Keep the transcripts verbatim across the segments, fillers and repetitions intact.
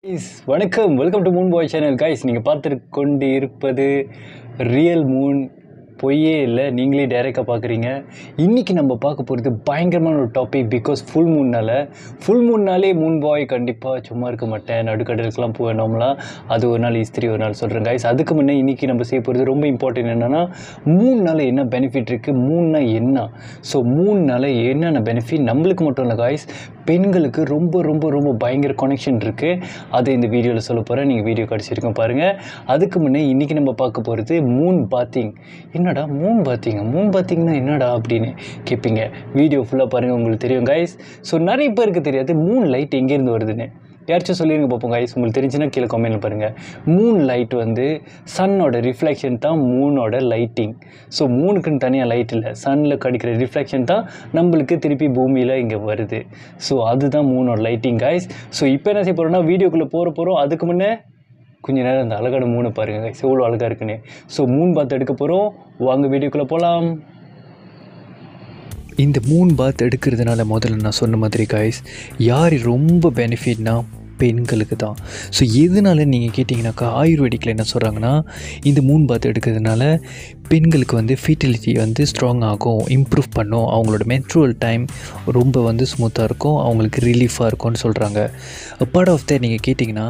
Guys, வணக்கம் welcome to moon boy channel. Guys, நீங்கள் பார்த்து கொண்டு இருப்பது ரியல் மூன், பொய்யே இல்லை, நீங்களே டைரெக்டாக பார்க்குறீங்க. இன்றைக்கி நம்ம பார்க்க போகிறது பயங்கரமான ஒரு டாபிக். பிகாஸ் ஃபுல் மூன்னால் ஃபுல் மூன்னாலே மூன் பாய் கண்டிப்பாக சும்மா இருக்க மாட்டேன், நடுக்கடலுக்கெலாம் போவேன் நார்மலாக. அது ஒரு நாள் இஸ்திரி ஒரு நாள் சொல்கிறேன் கைஸ். அதுக்கு முன்னே இன்றைக்கி நம்ம செய்ய போகிறது ரொம்ப இம்பார்ட்டன்ட். என்னென்னா, மூணுனால என்ன பெனிஃபிட் இருக்குது, மூணுனா என்ன. ஸோ மூணுனால என்னென்ன பெனிஃபிட் நம்மளுக்கு மட்டும் இல்லை கைஸ், பெண்களுக்கு ரொம்ப ரொம்ப ரொம்ப பயங்கர கனெக்ஷன் இருக்குது. அதை இந்த வீடியோவில் சொல்ல போகிறேன். நீங்கள் வீடியோ கிடச்சிருக்கோம் பாருங்கள். அதுக்கு முன்னே இன்றைக்கி நம்ம பார்க்க போகிறது மூன் பாத்திங். என்னடா மூன் பாத்திங்க, மூன் பாத்திங்னா என்னடா அப்படின்னு கேட்பீங்க. வீடியோ ஃபுல்லாக பாருங்கள், உங்களுக்கு தெரியும் கைஸ். ஸோ நிறைய பேருக்கு தெரியாது மூன் லைட் எங்கேருந்து வருதுன்னு. யாராச்சும் சொல்லிடுங்க பார்ப்போம் கைஸ். உங்களுக்கு தெரிஞ்சுன்னா கீழே கமெண்ட்டில் பாருங்கள். மூன் லைட் வந்து சன்னோட ரிஃப்ளெக்ஷன் தான் மூனோட லைட்டிங். ஸோ மூணுக்குன்னு தனியாக லைட் இல்லை, சன்னில் கிடைக்கிற ரிஃப்ளெக்ஷன் தான் நம்மளுக்கு திருப்பி பூமியில் இங்கே வருது. ஸோ அதுதான் மூனோட லைட்டிங் கைஸ். ஸோ இப்போ என்ன செய்ய போகிறோம்னா, வீடியோக்குள்ளே போகிற போகிறோம். அதுக்கு முன்னே கொஞ்சம் நேரம் அந்த அழகான மூணை பாருங்கள் கைஸ், எவ்வளோ அழகாக இருக்குன்னு. ஸோ மூன் பாத் எடுக்க போகிறோம், வாங்க வீடியோக்குள்ளே போகலாம். இந்த மூன் பாத் எடுக்கிறதுனால முதல்ல நான் சொன்ன மாதிரி கைஸ், யார் ரொம்ப பெனிஃபிட்னா பெண்களுக்கு தான். ஸோ எதனால நீங்கள் கேட்டிங்கனாக்கா, ஆயுர்வேதிக்கில் என்ன சொல்கிறாங்கன்னா, இந்த மூன் பாத் எடுக்கிறதுனால பெண்களுக்கு வந்து ஃபீட்டிலிட்டி வந்து ஸ்ட்ராங் ஆகும், இம்ப்ரூவ் பண்ணும், அவங்களோட மென்ஸ்ட்ருவல் டைம் ரொம்ப வந்து ஸ்மூத்தாக இருக்கும், அவங்களுக்கு ரிலீஃபாக இருக்கும்னு சொல்கிறாங்க. பார்ட் ஆஃப் த நீங்கள் கேட்டிங்கன்னா,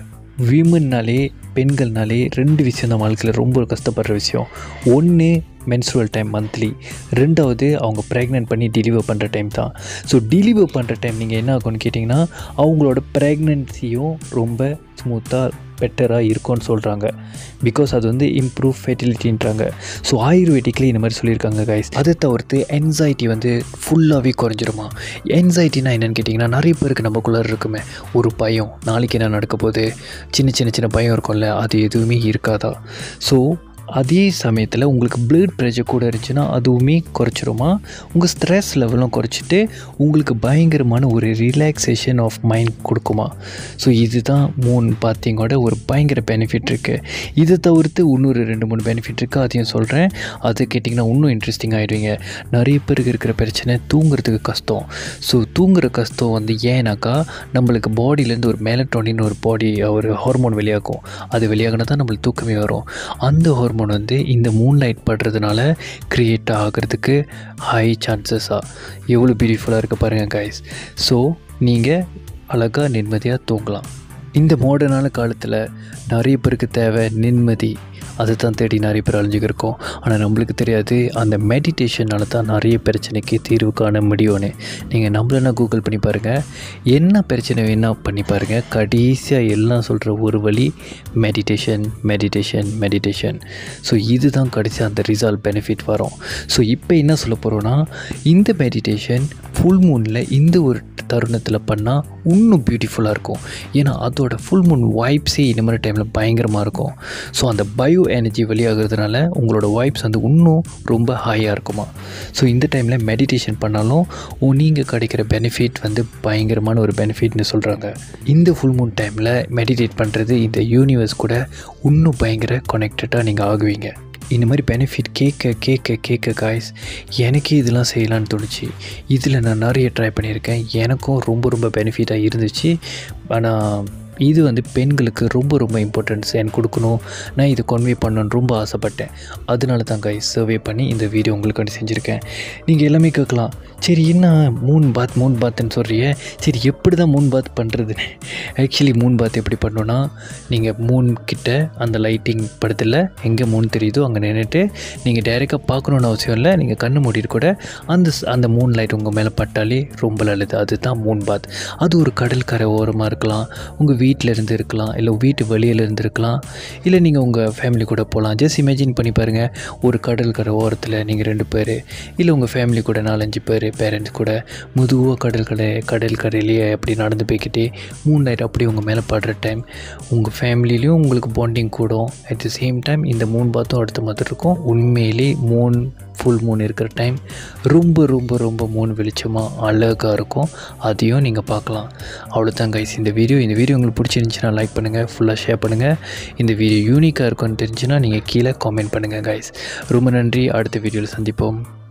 விமன்னாலே பெண்கள்னாலே ரெண்டு விஷயம் தான் வாழ்க்கையில் ரொம்ப கஷ்டப்படுற விஷயம். ஒன்று மென்ஸ்ட்ருவல் டைம் மந்த்லி, ரெண்டாவது அவங்க ப்ரெக்னென்ட் பண்ணி டெலிவர் பண்ணுற டைம் தான். ஸோ டெலிவர் பண்ணுற டைம் நீங்கள் என்ன ஆகும்னு கேட்டிங்கன்னா, அவங்களோட ப்ரெக்னென்சியும் ரொம்ப ஸ்மூத்தாக பெட்டராக இருக்கும்னு சொல்கிறாங்க. பிகாஸ் அது வந்து இம்ப்ரூவ் ஃபெர்டிலிட்டின்றாங்க. ஸோ ஆயுர்வேதிக்கில் இந்த மாதிரி சொல்லியிருக்காங்க கைஸ். அதை தவிர்த்து என்சைட்டி வந்து ஃபுல்லாகவே குறைஞ்சிருமா. என்சைட்டினா என்னென்னு கேட்டிங்கன்னா, நிறைய பேருக்கு நமக்குள்ளே இருக்குமே ஒரு பயம், நாளைக்கு என்ன நடக்க போகுது, சின்ன சின்ன சின்ன பயம் இருக்கும்ல, அது எதுவுமே இருக்காதா. ஸோ அதே சமயத்தில் உங்களுக்கு ப்ளட் ப்ரெஷர் கூட இருந்துச்சுன்னா அதுவுமே குறைச்சிருமா. உங்கள் ஸ்ட்ரெஸ் லெவலும் குறைச்சிட்டு உங்களுக்கு பயங்கரமான ஒரு ரிலாக்ஸேஷன் ஆஃப் மைண்ட் கொடுக்குமா. ஸோ இதுதான் மூன் பாத்திங்கோட ஒரு பயங்கர பெனிஃபிட் இருக்குது. இதை தவிர்த்து இன்னொரு ரெண்டு மூணு பெனிஃபிட் இருக்குது, அதையும் சொல்கிறேன். அதை கேட்டிங்கன்னா இன்னும் இன்ட்ரெஸ்டிங் ஆகிடுவீங்க. நிறைய பேருக்கு இருக்கிற பிரச்சனை தூங்குறதுக்கு கஷ்டம். ஸோ தூங்குற கஷ்டம் வந்து ஏன்னாக்கா, நம்மளுக்கு பாடியிலேருந்து ஒரு மெலட்டோனின் ஒரு பாடி ஒரு ஹார்மோன் வெளியாகும். அது வெளியாகினா தான் நம்மளுக்கு தூக்கமே வரும். அந்த ஹார்மோன் வந்து இந்த மூன் லைட் படுறதுனால க்ரியேட் ஆகிறதுக்கு ஹை சான்சஸாக. எவ்வளோ பியூட்டிஃபுல்லாக இருக்குது பாருங்கள் கைஸ். ஸோ நீங்கள் அழகாக நிம்மதியாக தூங்கலாம். இந்த மாடர்னான காலத்தில் நிறைய பேருக்கு தேவை நிம்மதி. அதை தான் தேடி நிறைய பேர் அழிஞ்சுக்கிருக்கோம். ஆனால் நம்மளுக்கு தெரியாது, அந்த மெடிடேஷனால் தான் நிறைய பிரச்சனைக்கு தீர்வு காண முடியும்னு. நீங்கள் நம்மளனா கூகுள் பண்ணி பாருங்கள், என்ன பிரச்சனை வேணால் பண்ணி பாருங்கள், கடைசியாக எல்லாம் சொல்கிற ஒரு வழி மெடிடேஷன் மெடிடேஷன் மெடிடேஷன். ஸோ இது தான் கடைசியாக அந்த ரிசல்ட் பெனிஃபிட் வரும். ஸோ இப்போ என்ன சொல்ல போகிறோன்னா, இந்த மெடிடேஷன் ஃபுல் மூனில் இந்த ஒரு தருணத்தில் பண்ணால் இன்னும் பியூட்டிஃபுல்லாக இருக்கும். ஏன்னா அதோட ஃபுல் மூன் வைப்ஸே இந்த மாதிரி டைமில் பயங்கரமாக இருக்கும். ஸோ அந்த பயோ எனர்ஜி வெளியாகிறதுனால உங்களோட வைப்ஸ் வந்து இன்னும் ரொம்ப ஹையாக இருக்குமா. ஸோ இந்த டைமில் மெடிடேஷன் பண்ணாலும் நீங்கள் கிடைக்கிற பெனிஃபிட் வந்து பயங்கரமான ஒரு பெனிஃபிட்னு சொல்கிறாங்க. இந்த ஃபுல் மூன் டைமில் மெடிடேட் பண்ணுறது இந்த யூனிவர்ஸ் கூட இன்னும் பயங்கர கனெக்டடாக நீங்கள் ஆகுவீங்க. இந்த மாதிரி பெனிஃபிட் கேட்க கேட்க கேட்க காய்ஸ், எனக்கே இதெல்லாம் செய்யலான்னு தோணுச்சு. இதில் நான் நிறைய ட்ரை பண்ணியிருக்கேன், எனக்கும் ரொம்ப ரொம்ப பெனிஃபிட்டாக இருந்துச்சு. ஆனால் இது வந்து பெண்களுக்கு ரொம்ப ரொம்ப இம்பார்ட்டன்ஸ் எனக்கு கொடுக்கணும், நான் இதை கன்வே பண்ணணுன்னு ரொம்ப ஆசைப்பட்டேன். அதனால தான் கைஸ் சர்வே பண்ணி இந்த வீடியோ உங்களுக்கு செஞ்சுருக்கேன். நீங்கள் எல்லாமே கேட்கலாம், சரி என்ன மூன் பாத் மூன் பாத்துன்னு சொல்கிறிய, சரி எப்படி தான் மூன் பாத் பண்ணுறதுன்னு. ஆக்சுவலி மூன் பாத் எப்படி பண்ணணுன்னா, நீங்கள் மூன் கிட்ட அந்த லைட்டிங் படத்தில் எங்கே மூன் தெரியுதோ அங்கே நின்றுட்டு நீங்கள் டைரெக்டாக பார்க்கணுன்னு அவசியம் இல்லை, நீங்கள் கண்ணு மூடிட்டு கூட அந்த அந்த மூன் லைட் உங்கள் மேலே பட்டாலே ரொம்ப நல்லது. அதுதான் மூன் பாத். அது ஒரு கடல் கரை ஓரமாக இருக்கலாம், உங்கள் வீட்டில் இருந்து இருக்கலாம், இல்லை வீட்டு வெளியில் இருந்து இருக்கலாம், இல்லை நீங்கள் உங்கள் ஃபேமிலி கூட போகலாம். ஜஸ்ட் இமேஜின் பண்ணி பாருங்கள், ஒரு கடல் கரை ஓரத்தில் நீங்கள் ரெண்டு பேர், இல்லை உங்கள் ஃபேமிலி கூட நாலஞ்சு பேர், பேரண்ட்ஸ் கூட மெதுவாக கடல் கடை கடல் கரையிலேயே அப்படி நடந்து போய்கிட்டே மூன் லைட் அப்படி உங்கள் மேலே படுற டைம் உங்கள் ஃபேமிலிலையும் உங்களுக்கு பாண்டிங் கூடும். அட் தி சேம் டைம் இந்த மூன் பாத்தும் அடுத்த மாதிரி இருக்கும். உண்மையிலே மூன் ஃபுல் மூன் இருக்கிற டைம் ரொம்ப ரொம்ப ரொம்ப மூன் வெளிச்சமாக அழகாக இருக்கும். அதையும் நீங்கள் பார்க்கலாம். அவ்வளோதான் கைஸ் இந்த வீடியோ. இந்த வீடியோ உங்களுக்கு பிடிச்சிருந்துச்சுன்னா லைக் பண்ணுங்கள், ஃபுல்லாக ஷேர் பண்ணுங்கள். இந்த வீடியோ யூனிக்காக இருக்குன்னு தெரிஞ்சுன்னா நீங்கள் கீழே காமெண்ட் பண்ணுங்கள் கைஸ். ரொம்ப நன்றி. அடுத்த வீடியோவில் சந்திப்போம்.